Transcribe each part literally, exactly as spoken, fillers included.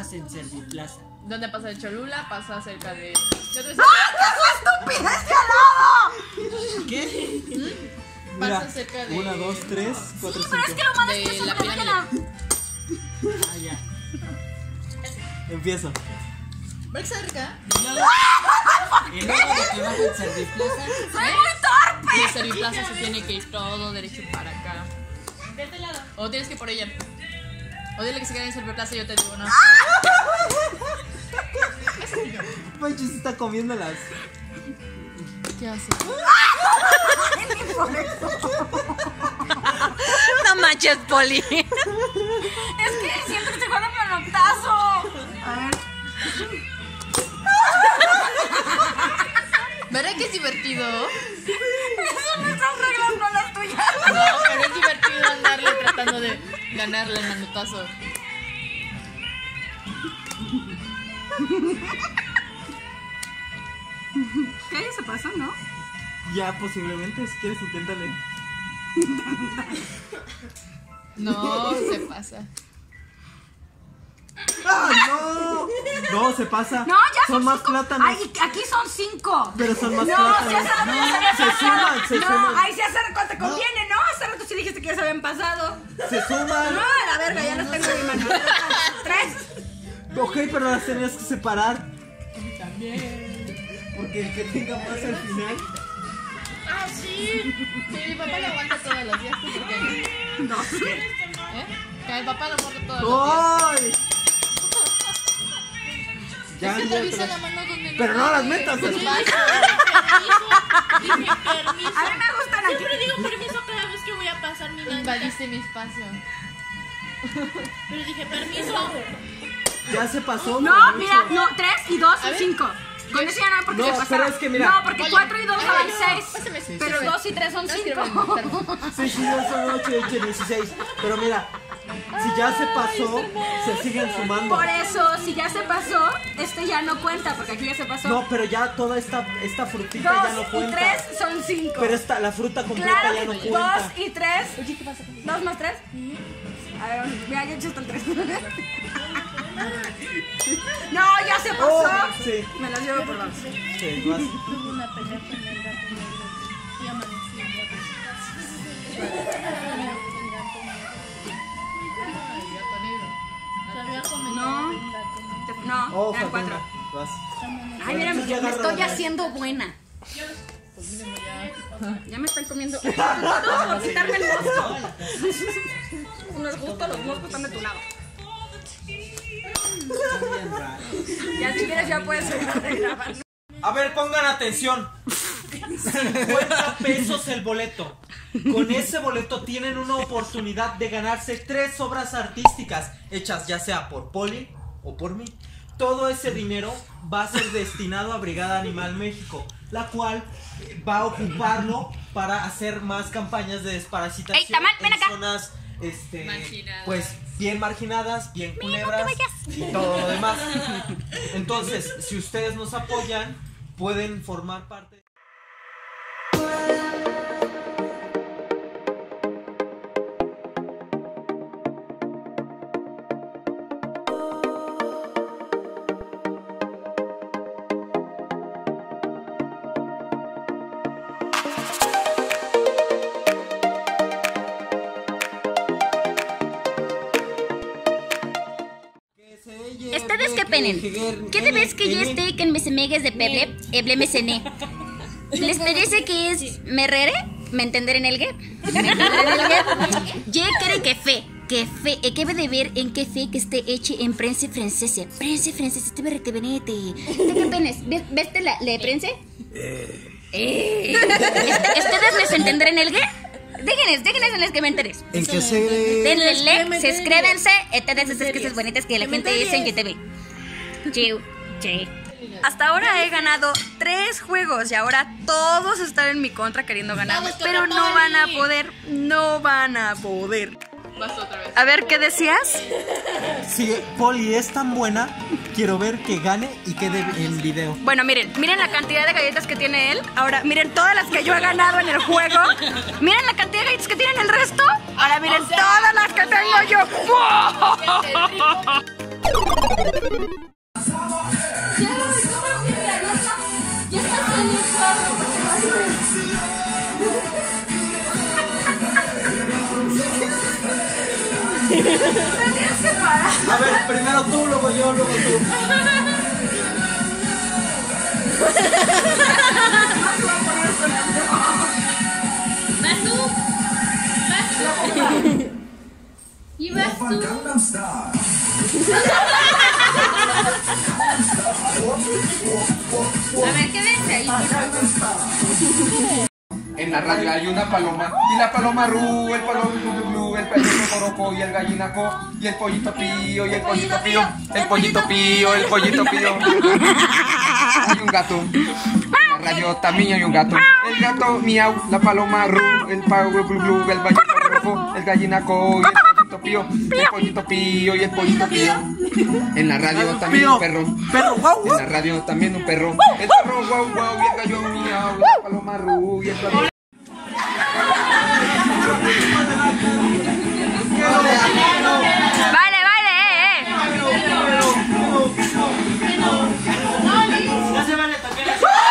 pasas en Serviplaza. ¿Dónde pasa el Cholula? Pasa cerca de... ¡Ah, qué estupidez de al lado! ¿Qué? ¿Mm? Mira, pasa cerca de... Una, dos, tres, cuatro, Sí, cinco. pero es que lo malo es que de eso la no te deja pirámide. nada. Ah, ya. Empiezo. ¿Ves cerca? Y luego de que bajo en Serviplaza. ¡Soy muy torpe! Y de Serviplaza se tiene que ir todo derecho para acá. De este lado. O tienes que ir por ella. O dile que se quede en Serviplaza y yo te digo, no. Pancho se está comiendo las. ¿Qué haces? No manches, Poli. Es que siento que estoy jugando pelotazo. A ver. ¿Verdad que es divertido? Eso no están reglas, no las tuyas. No, pero es divertido andarle tratando de ganarle el manotazo. ¿Qué? Se pasó, ¿no? Ya, posiblemente, si quieres, inténtale. No, se pasa. ¡Ah, no! No, se pasa. No, ya son, son más cinco. plátanos. Ay, aquí son cinco. Pero son más no, plátanos. si hace rato No, ya se habían se pasado. suman, se no, suman. ay, si hace rato te conviene, ¿no? Hace rato sí dijiste que ya se habían pasado. Se suman. No, a la verga, ya los tengo en mi mano. Tres. Ok, pero las tenías que separar. Porque el que tenga más al final. Ah, sí. Sí, mi papá lo aguanta todos los días. ¿Tú por qué? No. ¿Eh? Que mi papá lo muerde todos los días. ¡Ay! Ya, Es que ya, revisa pero- la mano donde pero no las metas, Pues así. vas. Dije permiso. A mí me gustan aquí. Siempre digo permiso cada vez que voy a pasar mi nalga. Invadiste mi espacio. Pero dije permiso. Ya se pasó. No, por mira, mucho. no, tres y dos A son ver. cinco. Con eso ya no, porque No, se pasaron. pero es que mira. No, porque Oye, cuatro y dos ay, son no, seis. pásame, sí, Pero sí, dos y tres son No, es que no cinco. me gusta. seis y dos son ocho, ocho, dieciséis. Pero mira, si ya se pasó, se siguen sumando. Por eso, si ya se pasó, este ya no cuenta, porque aquí ya se pasó. No, pero ya toda esta, esta frutita ya no Dos y cuenta. tres son cinco. Pero esta, la fruta completa Claro, ya no dos cuenta. y tres. ¿Dos más tres? A ver, mira, yo he hecho hasta el tres. No, ya se pasó. Oh, sí, Me las llevo por dos. sí, vas. Tuve una pelea con el gato negro y amanecí en gato. Sabía comer No. un gato negro. No, Oh, eran falta cuatro. una. Vas. Ay, mira, me, Ya me agarra estoy la- haciendo buena. Ya me están comiendo. No, quitarme el mosco. Nos gusta, los moscos están de tu lado. Ya si quieres ya puedes dejar de grabar. A ver, pongan atención. cincuenta pesos el boleto. Con ese boleto tienen una oportunidad de ganarse tres obras artísticas hechas ya sea por Poli o por mí. Todo ese dinero va a ser destinado a Brigada Animal México, la cual eh, va a ocuparlo para hacer más campañas de desparasitación Ey, Tamal, ven en acá. zonas este, Marginadas. pues bien marginadas, bien culebras y todo lo demás. Entonces, si ustedes nos apoyan, pueden formar parte. ¿Ustedes qué penen? ¿Qué te ves que ya esté que en mis amigas de Peble, Eble me cené? ¿Les parece que es merrere? ¿Me entender en el que? ¿Me entender en el que? Yo creo que fe, que fe, e que de ver en qué fe que esté hecho en prensa francesa. Prensa francesa, te veré, te venete. ¿Qué penes? ¿Veste la, la de prensa? Eh. ¿Ustedes les entenderán el qué? Déjenles, déjenles en las que me enteres. ¿En qué se Denle like, suscríbanse, todas esas cosas bonitas que la gente dice en YouTube. Chiu, chiu. Hasta ahora he ganado tres juegos y ahora todos están en mi contra queriendo ganarme. Vamos, Pero no Poli. van a poder, no van a poder. Vas otra vez. A ver, ¿qué decías? Si Poli es tan buena, quiero ver que gane y quede en video. Bueno, miren, miren la cantidad de galletas que tiene él. Ahora, miren todas las que yo he ganado en el juego. Miren la cantidad de galletas que tienen el resto. Ahora miren todas las que tengo yo. A ver, primero tú, luego yo, luego tú. ¿Vas tú? ¿Vas tú? ¿Y vas tú? A ver, ¿qué ves ahí? En la radio hay una paloma y la paloma ru, el paloma glu, glu, el payaso coroco y el gallinaco y el pollito pío y el pollito pío, el pollito pío, el pollito pío. Hay un gato. En la radio también hay un gato. El gato miau, la paloma ru, el pavo glu, glu, el payaso coroco, el gallinaco y el pollito pío, el pollito pío y el pollito pío. En la radio también un perro. Perro, guau, En la radio también un perro. El perro guau guau y el gallo miau, la paloma ru y el gallo. Vale, vale, eh, eh. Ya se vale tocar.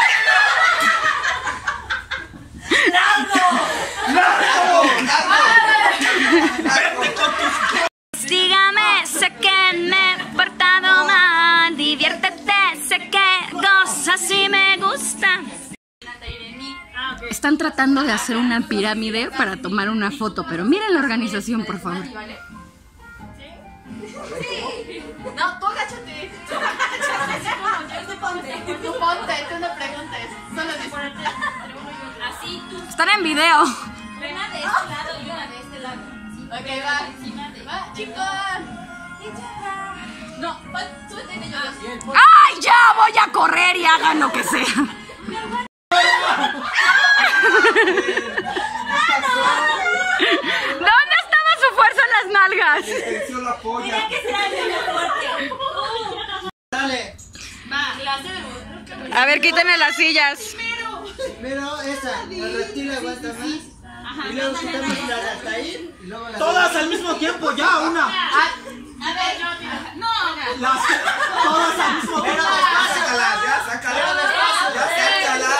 Dígame, sé que me he portado mal. Diviértete, sé que gozas y me gusta. Están tratando de hacer una pirámide para tomar una foto, pero miren la organización, por favor. No, tú agáchate. Tú agáchate. Tú ponte. Tú ponte, tú no preguntes. Solo dispárate. Así tú. Están en video. Una de este lado y una de este lado. Ok, va. Encima de. Va, chicos. No, va, súbete en ellos. ¡Ay, ya voy a correr y hagan lo que sea! ¿Dónde estaba su fuerza en las nalgas? Creció la polla. Dale. Va, clase de. A ver, quítenme las sillas. Primero esa, la reptil aguanta más. Y luego quitamos la de hasta ahí. Y luego la. Todas al mismo tiempo, ya, una. A ver, no. Las, todas al mismo tiempo. Sácala, ya, sácala. Ya, sácala.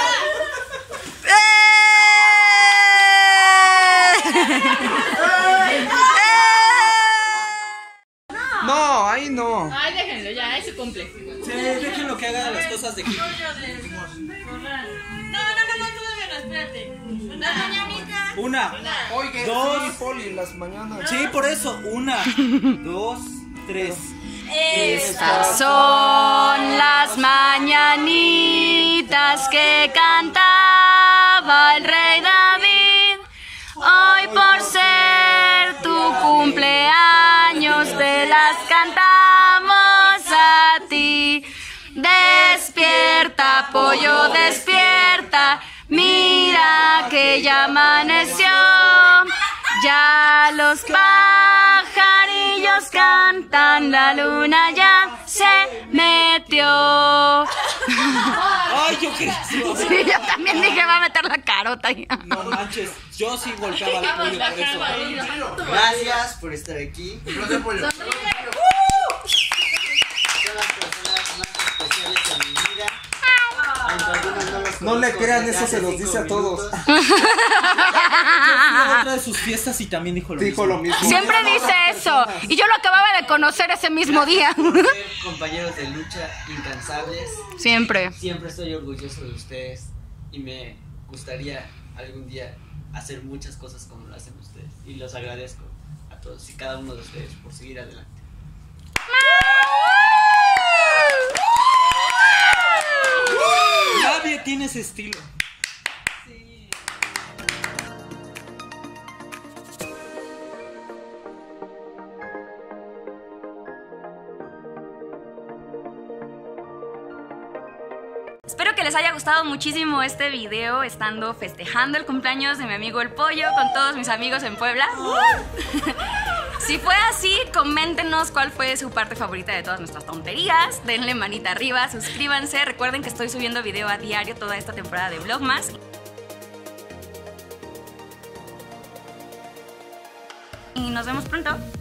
No, ahí no. Ay, déjenlo, ya, eso cumple. Sí, déjenlo que haga las cosas de aquí. No, no, no, no, todavía no, espérate. Una mañanita. Una. Oye, Dos. sí, Poli, las mañanas. Sí, por eso. Una, dos, tres. Estas son las mañanitas que cantaba el rey David. Hoy por ser tu cumpleaños te las cantamos a ti. Despierta, pollo, despierta. Mira que ya amaneció. Ya los pajarillos cantan, la luna ya se metió. Ay, yo qué. Sí, yo también dije va a meter la carota. No manches, yo sí golpeaba el pollo por eso. Gracias por estar aquí. Son las personas más especiales en mi vida. Aunque algunos no los No le conozco crean, desde eso hace se los cinco dice a todos. minutos. Yo fui a otra de sus fiestas y también dijo lo Dijo mismo. lo mismo. Siempre dice eso. Y yo lo acababa de conocer ese mismo día. Ser compañeros de lucha incansables. Siempre. Siempre estoy orgulloso de ustedes y me gustaría algún día hacer muchas cosas como lo hacen ustedes. Y los agradezco a todos y cada uno de ustedes por seguir adelante. Nadie tiene ese estilo. Espero que les haya gustado muchísimo este video, estando festejando el cumpleaños de mi amigo El Pollo con todos mis amigos en Puebla. Si fue así, coméntenos cuál fue su parte favorita de todas nuestras tonterías. Denle manita arriba, suscríbanse. Recuerden que estoy subiendo video a diario toda esta temporada de Vlogmas. Y nos vemos pronto.